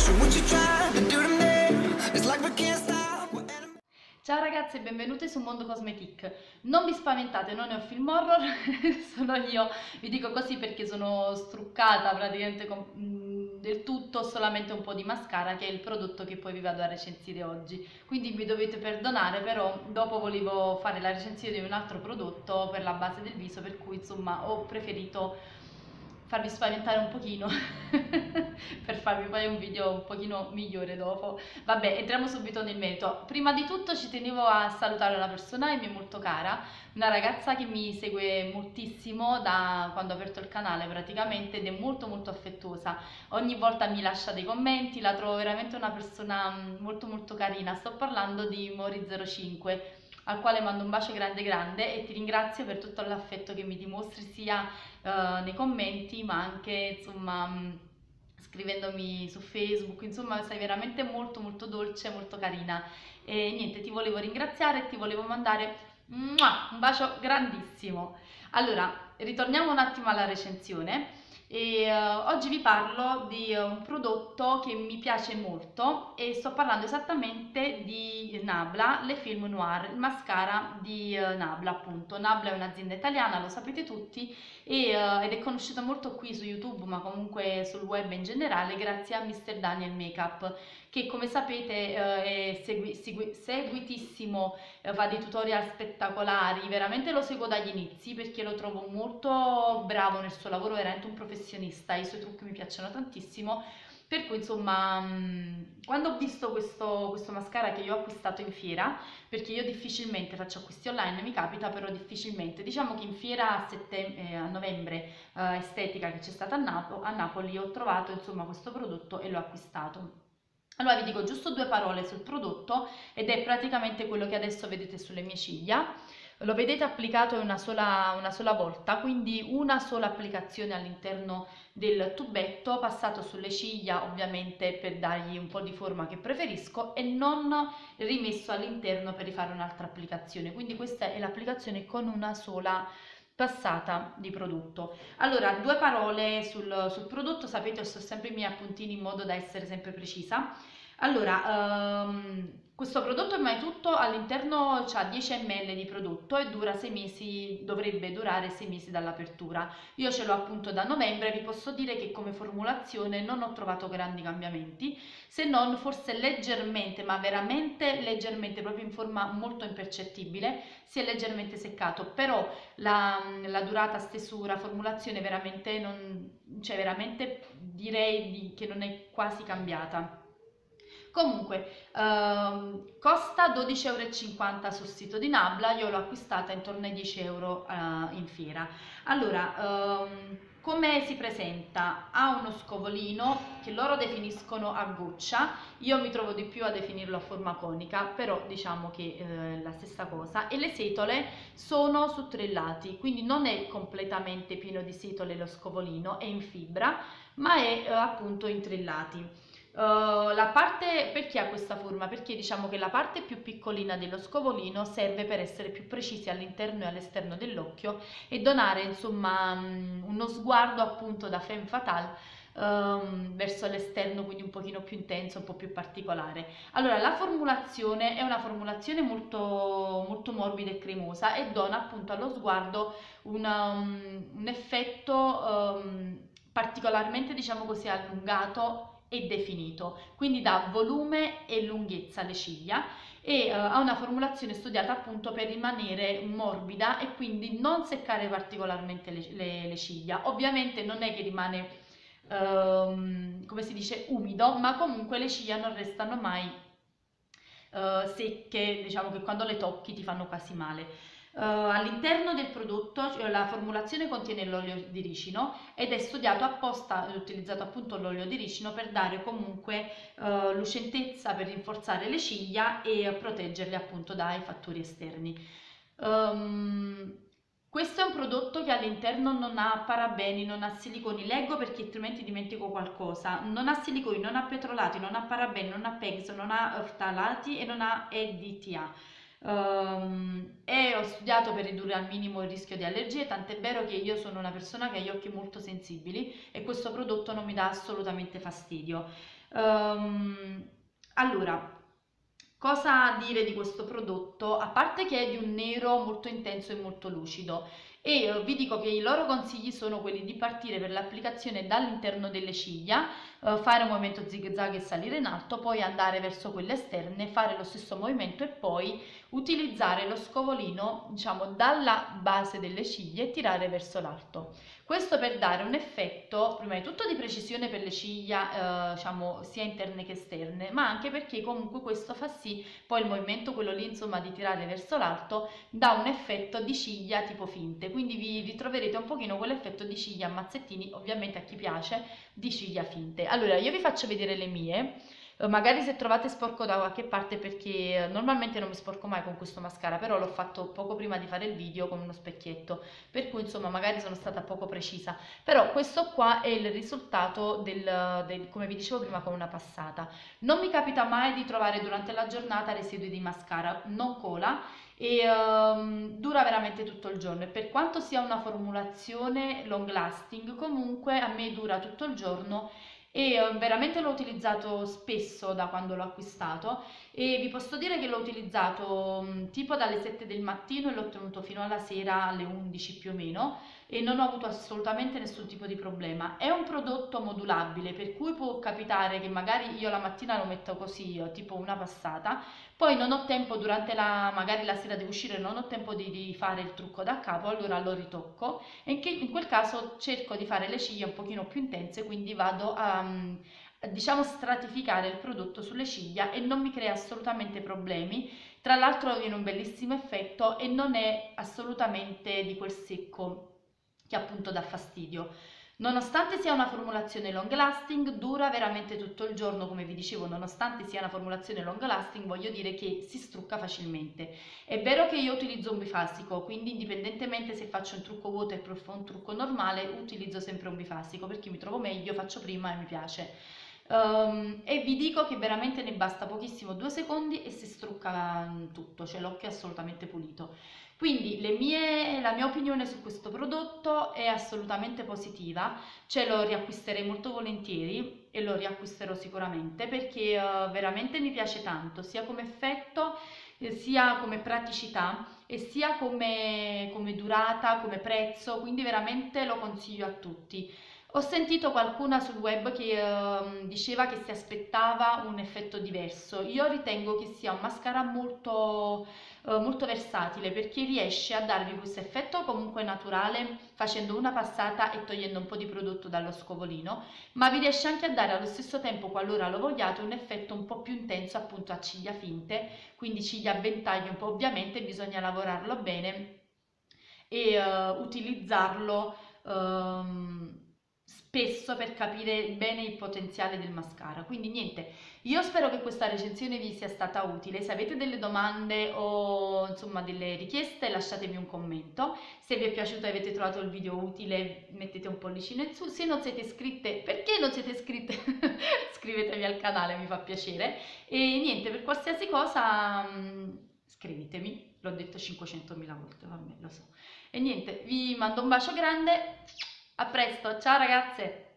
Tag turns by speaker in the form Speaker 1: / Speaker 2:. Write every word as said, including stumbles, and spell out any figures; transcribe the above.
Speaker 1: Ciao ragazzi e benvenuti su Mondo Cosmetic. Non vi spaventate, non è un film horror, sono io, vi dico così perché sono struccata praticamente con, mh, del tutto, solamente un po' di mascara che è il prodotto che poi vi vado a recensire oggi. Quindi mi dovete perdonare, però dopo volevo fare la recensione di un altro prodotto per la base del viso, per cui insomma ho preferito farvi spaventare un pochino per farvi poi un video un pochino migliore dopo. Vabbè, entriamo subito nel merito. Prima di tutto ci tenevo a salutare una persona che mi è molto cara, una ragazza che mi segue moltissimo da quando ho aperto il canale praticamente ed è molto molto affettuosa. Ogni volta mi lascia dei commenti, la trovo veramente una persona molto molto carina. Sto parlando di Mori zero cinque, al quale mando un bacio grande grande e ti ringrazio per tutto l'affetto che mi dimostri sia uh, nei commenti ma anche insomma mh, scrivendomi su Facebook, insomma sei veramente molto molto dolce, molto carina e niente, ti volevo ringraziare e ti volevo mandare mua, un bacio grandissimo. Allora, ritorniamo un attimo alla recensione. E uh, oggi vi parlo di uh, un prodotto che mi piace molto e sto parlando esattamente di Nabla, Le Film Noir, il mascara di uh, Nabla appunto. Nabla è un'azienda italiana, lo sapete tutti, e, uh, ed è conosciuta molto qui su YouTube ma comunque sul web in generale grazie a mister Daniel Makeup, che come sapete uh, è segui segui seguitissimo, uh, fa dei tutorial spettacolari, veramente lo seguo dagli inizi perché lo trovo molto bravo nel suo lavoro, veramente un professionista, i suoi trucchi mi piacciono tantissimo, per cui insomma mh, quando ho visto questo, questo mascara che io ho acquistato in fiera, perché io difficilmente faccio acquisti online, mi capita però difficilmente, diciamo che in fiera a, settem- eh, a novembre eh, estetica che c'è stata a, Napo- a Napoli ho trovato insomma questo prodotto e l'ho acquistato. Allora vi dico giusto due parole sul prodotto ed è praticamente quello che adesso vedete sulle mie ciglia. Lo vedete applicato una sola, una sola volta, quindi una sola applicazione all'interno del tubetto, passato sulle ciglia ovviamente per dargli un po' di forma che preferisco e non rimesso all'interno per rifare un'altra applicazione. Quindi questa è l'applicazione con una sola passata di prodotto. Allora, due parole sul, sul prodotto, sapete, ho sempre i miei appuntini in modo da essere sempre precisa. Allora, ehm, questo prodotto prima di tutto all'interno c'ha dieci millilitri di prodotto e dura sei mesi, dovrebbe durare sei mesi dall'apertura. Io ce l'ho appunto da novembre, vi posso dire che come formulazione non ho trovato grandi cambiamenti, se non forse leggermente, ma veramente leggermente, proprio in forma molto impercettibile, si è leggermente seccato, però la, la durata, stesura, formulazione veramente non, cioè veramente direi di, che non è quasi cambiata. Comunque, ehm, costa dodici e cinquanta euro sul sito di Nabla, io l'ho acquistata intorno ai dieci euro eh, in fiera. Allora, ehm, come si presenta? Ha uno scovolino che loro definiscono a goccia, io mi trovo di più a definirlo a forma conica, però diciamo che eh, è la stessa cosa, e le setole sono su tre lati, quindi non è completamente pieno di setole lo scovolino, è in fibra, ma è eh, appunto in tre lati. Uh, la parte perché ha questa forma? Perché diciamo che la parte più piccolina dello scovolino serve per essere più precisi all'interno e all'esterno dell'occhio e donare insomma um, uno sguardo appunto da femme fatale um, verso l'esterno, quindi un pochino più intenso, un po' più particolare. Allora la formulazione è una formulazione molto, molto morbida e cremosa e dona appunto allo sguardo una, um, un effetto um, particolarmente diciamo così allungato e definito, quindi dà volume e lunghezza alle ciglia e uh, ha una formulazione studiata appunto per rimanere morbida e quindi non seccare particolarmente le, le, le ciglia. Ovviamente non è che rimane um, come si dice umido, ma comunque le ciglia non restano mai uh, secche, diciamo che quando le tocchi ti fanno quasi male. Uh, all'interno del prodotto cioè, la formulazione contiene l'olio di ricino ed è studiato apposta, è utilizzato appunto l'olio di ricino per dare comunque uh, lucentezza, per rinforzare le ciglia e proteggerle appunto dai fattori esterni. Um, questo è un prodotto che all'interno non ha parabeni, non ha siliconi, leggo perché altrimenti dimentico qualcosa, non ha siliconi, non ha petrolati, non ha parabeni, non ha pegzo, non ha ftalati e non ha E D T A. ehm, e ho studiato per ridurre al minimo il rischio di allergie, tant'è vero che io sono una persona che ha gli occhi molto sensibili e questo prodotto non mi dà assolutamente fastidio. Ehm, allora, cosa dire di questo prodotto? A parte che è di un nero molto intenso e molto lucido, e eh, vi dico che i loro consigli sono quelli di partire per l'applicazione dall'interno delle ciglia, eh, fare un movimento zig zag e salire in alto, poi andare verso quelle esterne, fare lo stesso movimento e poi utilizzare lo scovolino, diciamo, dalla base delle ciglia e tirare verso l'alto. Questo per dare un effetto, prima di tutto, di precisione per le ciglia, eh, diciamo, sia interne che esterne, ma anche perché comunque questo fa sì, poi il movimento, quello lì, insomma, di tirare verso l'alto, dà un effetto di ciglia tipo finte, quindi vi ritroverete un pochino quell'effetto di ciglia a mazzettini, ovviamente a chi piace, di ciglia finte. Allora, io vi faccio vedere le mie. Eh, Magari se trovate sporco da qualche parte, perché eh, normalmente non mi sporco mai con questo mascara, però l'ho fatto poco prima di fare il video con uno specchietto, per cui insomma magari sono stata poco precisa, però questo qua è il risultato del, del- come vi dicevo prima, con una passata. Non mi capita mai di trovare durante la giornata residui di mascara, non cola e ehm, dura veramente tutto il giorno, e per quanto sia una formulazione long lasting comunque a me dura tutto il giorno e eh, veramente l'ho utilizzato spesso da quando l'ho acquistato, e vi posso dire che l'ho utilizzato mh, tipo dalle sette del mattino e l'ho tenuto fino alla sera alle undici più o meno, e non ho avuto assolutamente nessun tipo di problema. È un prodotto modulabile, per cui può capitare che magari io la mattina lo metto così, eh, tipo una passata, poi non ho tempo durante la, magari la sera devo uscire, non ho tempo di, di fare il trucco da capo, allora lo ritocco, e in, che- in quel caso cerco di fare le ciglia un pochino più intense, quindi vado a, mm, a, diciamo, stratificare il prodotto sulle ciglia e non mi crea assolutamente problemi. Tra l'altro viene un bellissimo effetto e non è assolutamente di quel secco che appunto dà fastidio. Nonostante sia una formulazione long lasting, dura veramente tutto il giorno, come vi dicevo, nonostante sia una formulazione long lasting, voglio dire che si strucca facilmente. È vero che io utilizzo un bifasico, quindi indipendentemente se faccio un trucco waterproof o un trucco normale, utilizzo sempre un bifasico perché mi trovo meglio, faccio prima e mi piace. Um, e vi dico che veramente ne basta pochissimo, due secondi e si strucca mm, tutto, cioè l'occhio è assolutamente pulito. Quindi le mie- la mia opinione su questo prodotto è assolutamente positiva, ce lo riacquisterei molto volentieri e lo riacquisterò sicuramente perché eh, veramente mi piace tanto, sia come effetto, eh, sia come praticità e sia come, come durata, come prezzo, quindi veramente lo consiglio a tutti. Ho sentito qualcuna sul web che ehm, diceva che si aspettava un effetto diverso. Io ritengo che sia un mascara molto, eh, molto versatile perché riesce a darvi questo effetto comunque naturale facendo una passata e togliendo un po' di prodotto dallo scovolino, ma vi riesce anche a dare allo stesso tempo, qualora lo vogliate, un effetto un po' più intenso appunto a ciglia finte, quindi ciglia a ventaglio, un po' ovviamente bisogna lavorarlo bene e eh, utilizzarlo ehm, spesso per capire bene il potenziale del mascara. Quindi niente, io spero che questa recensione vi sia stata utile. Se avete delle domande o insomma delle richieste, lasciatemi un commento. Se vi è piaciuto e avete trovato il video utile, mettete un pollicino in su. Se non siete iscritte, perché non siete iscritte? Iscrivetevi al canale, mi fa piacere. E niente, per qualsiasi cosa, mh, scrivetemi. L'ho detto cinquecentomila volte, vabbè, lo so. E niente, vi mando un bacio grande, a presto, ciao ragazze!